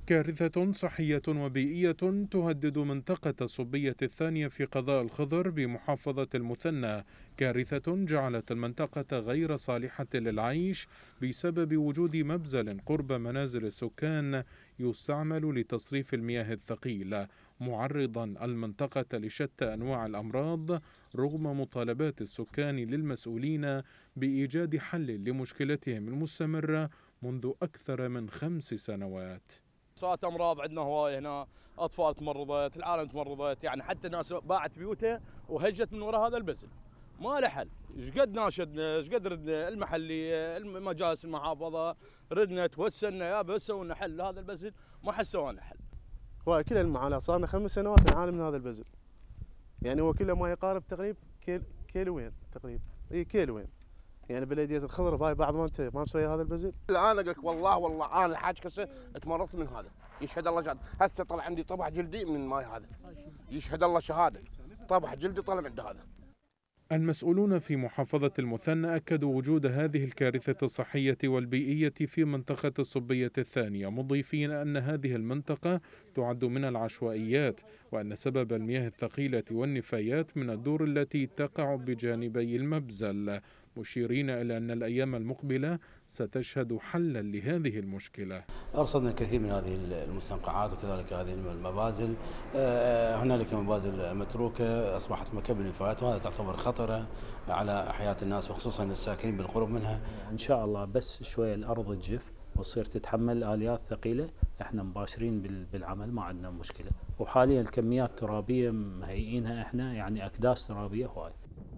كارثة صحية وبيئية تهدد منطقة الصبية الثانية في قضاء الخضر بمحافظة المثنى، كارثة جعلت المنطقة غير صالحة للعيش بسبب وجود مبزل قرب منازل السكان يستعمل لتصريف المياه الثقيلة، معرضا المنطقة لشتى أنواع الأمراض رغم مطالبات السكان للمسؤولين بإيجاد حل لمشكلتهم المستمرة منذ أكثر من 5 سنوات. صارت امراض عندنا هوايه هنا، اطفال تمرضت، العالم تمرضت، يعني حتى ناس باعت بيوتها وهجت من وراء هذا البزل. ما له حل، ايش قد ناشدنا، ايش قد ردنا المحلي، مجالس المحافظه، ردنا توسلنا يا بس سووا لنا حل هذا البزل، ما حد سوى لنا حل. هو كل المعاناه صار لنا 5 سنوات نعاني من هذا البزل. يعني هو كله ما يقارب تقريبا كيلوين تقريبا، اي كيلوين. يعني بلديه الخضر باي بعض ما مسوي هذا البزل. الان اقول لك والله انا الحاج كسه تمرضت من هذا، يشهد الله شهاده، هسه طلع عندي طبع جلدي من الماي هذا، يشهد الله شهاده، طبع جلدي طلع عند هذا. المسؤولون في محافظة المثنى أكدوا وجود هذه الكارثة الصحية والبيئية في منطقة الصبية الثانية، مضيفين أن هذه المنطقة تعد من العشوائيات، وأن سبب المياه الثقيلة والنفايات من الدور التي تقع بجانبي المبزل، مشيرين إلى أن الأيام المقبلة ستشهد حلا لهذه المشكلة. أرصدنا الكثير من هذه المستنقعات وكذلك هذه المبازل. هنالك مبازل متروكة أصبحت مكب للنفايات، وهذا تعتبر خطرة على حياة الناس وخصوصا الساكنين بالقرب منها. إن شاء الله بس شوية الأرض تجف وتصير تتحمل آليات ثقيلة، احنا مباشرين بالعمل ما عندنا مشكلة. وحاليا الكميات الترابية مهيئينها احنا، يعني أكداس ترابية هواي.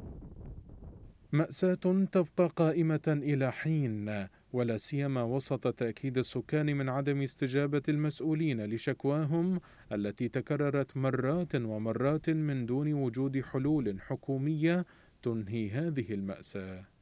مأساة تبقى قائمة إلى حين، ولا سيما وسط تأكيد السكان من عدم استجابة المسؤولين لشكواهم التي تكررت مرات ومرات من دون وجود حلول حكومية تنهي هذه المأساة.